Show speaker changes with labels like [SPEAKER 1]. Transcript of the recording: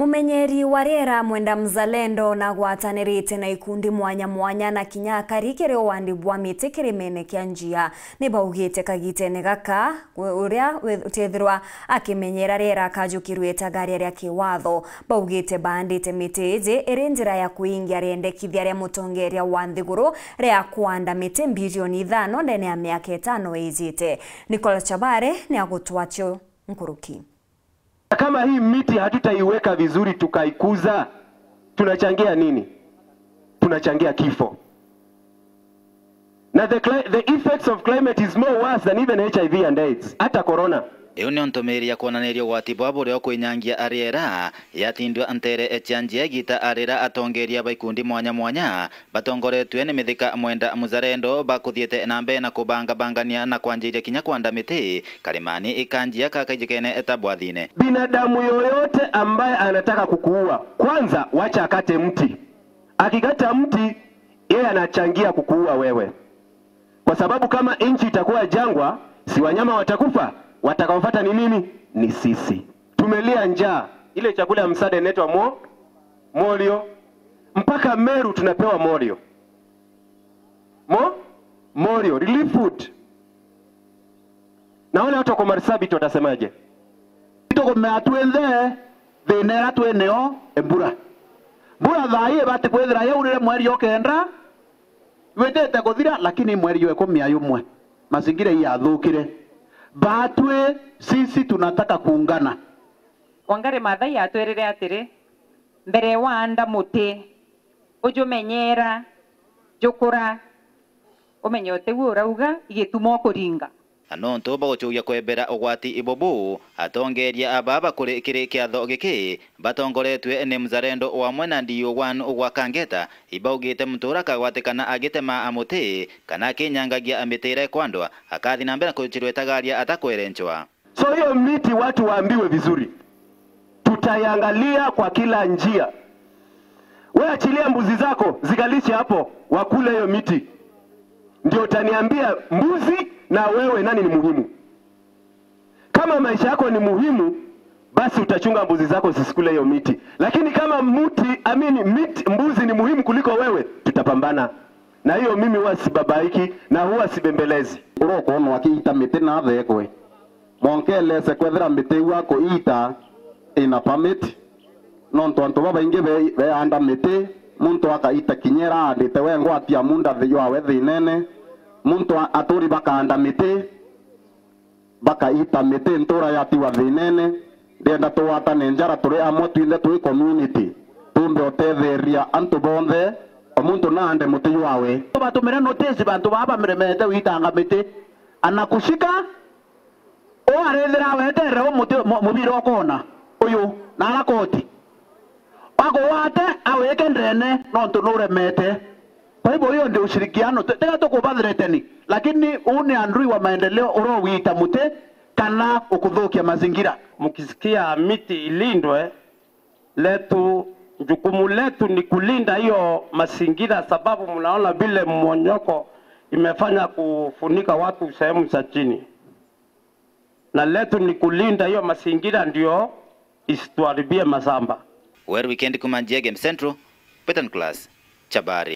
[SPEAKER 1] Mumenyeri wa riera Mwenda Mzalendo na gwatanirite na ikundi mwanya mwanya na kinya karikire wandi bwa miti kirimene kia njia ni baugite kagitene gaka uria utethirwa akimenyera riera kajukirweta gari ria kiwatho baugite bandite miti ije iri njira ya kuingia riendekithia ria mutongeria wa nthiguru ria kuanda miti bilioni 5 ndene ya miaka 5 ijite. Nicola Chabare ni agutwacho Nkuruki.
[SPEAKER 2] Kama hii miti hatutaiweka vizuri tukaikuza, tunachangia nini? Tunachangia kifo. Na the effects of climate is more worse than even HIV and AIDS, hata corona.
[SPEAKER 3] Iyo ni ontomeria kuonanirio gwati bwabo ryo kwinyangia ariera yatindwa antere echanjia gita arira atongeria baikundi mwanya mwanya batongoretwe ni mithika Mwenda Mzalendo bakuthiete nambe na kubanga bangania na kwanjiria kinya kwanda miti karimani ikanjia kakajikene etabwathine.
[SPEAKER 2] Binadamu yoyote ambaye anataka kukuua, kwanza wacha akate mti. Akikata mti yeye anachangia kukuua wewe. Kwa sababu kama nchi itakuwa jangwa, si wanyama watakufa? Watakaofuata ni nini? Ni sisi. Tumelia njaa. Ile chakula ya msaada inaitwa molio. Mpaka Meru tunapewa molio. Molio, relief food. Na wale watu kwa Marsabit watasemaje?
[SPEAKER 4] Itoko meatuendhe venera tueneo embura. Bura dhaie bate kwethira yeurire mweri yokenda. Wetete kuthira lakini mweri yo 11 mazingira yathukire. Batwe sisi tunataka kuungana.
[SPEAKER 5] Wangare Maathai atwerere atiri mbere wanda muti ujumenyera jukura umenyote urauga igitumo kuringa
[SPEAKER 3] anonto bagochuya kwebera ogwati ibobu atongeria ababa kuri kire kiatho giki batongoretwe ni Mzalendo wa mwena ndiyo wan ogwakangeta ibaugite mtura kagwatikana agitema amuti kana kinyangagia amitire kwandwa akathi na mbere kuchirweta garia atakwerenchwa.
[SPEAKER 2] So hiyo miti watu waambiwe vizuri, tutayangalia kwa kila njia. Wewe achilia mbuzi zako zikalishe hapo wakule hiyo miti, ndio utaniambia mbuzi na wewe nani ni muhimu. Kama maisha yako ni muhimu, basi utachunga mbuzi zako zisikule hiyo miti. Lakini kama mbuzi ni muhimu kuliko wewe, tutapambana. Na hiyo mimi huwa sibabaiki na huwa sibembelezi.
[SPEAKER 4] Uroko no akiita miti na thekwe. Monkele se kwethera miti wako ita ina permit. Nonto anto baba inge be anda miti, muntu akaita kinyera andite wengo atia munda thiyo awe thinene. Muntu aturi bakanda miti bakaita miti ntura yatiwa thinene ndenda tuwata nenjara turi amwe twinde twi community tumbe otetheria antu bonthe omuntu nande muti yawe batumira notice bantu baba miremete witanga miti anakushika o arethera wetere o muti mubiro kona uyu na arakoti wako wate aweke ndene nontu nuremete. Kwa hivyo hiyo ndio ushirikiano. Tega tukubadhireteni. Lakini une andui wa maendeleo urowita mute kana ukudhukia mazingira.
[SPEAKER 6] Mkisikia miti ilindwe, jukumu letu ni kulinda hiyo mazingira, sababu mnaona vile mmonyoko imefanya kufunika watu sehemu za chini. Na letu ni kulinda hiyo mazingira ndio isituharibie mashamba.
[SPEAKER 3] Weekend kumanjia Game Central, Petan Class, Chabari.